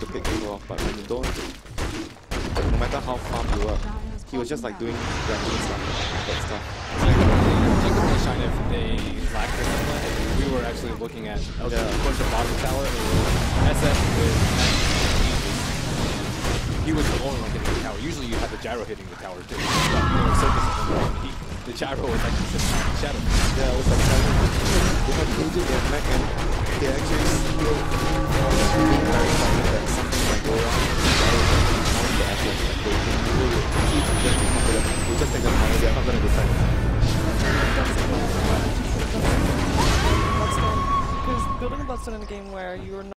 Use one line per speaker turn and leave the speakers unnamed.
to pick people off, but when you don't, no matter how farm you work, he was just like doing random stuff, that stuff.
Like the shine if they lacked or something. We were actually looking at towards the bottom tower. SF with he was the only one hitting the tower. Usually you have the gyro hitting the tower too. The gyro was like just shadow.
Yeah, it was like they had Fuji, they had Mac, and they actually still being very excited that something might go wrong. The effort, like they will keep them confident. We'll just take them out, they're not going to defend.
Because building a bloodstone in a game where you're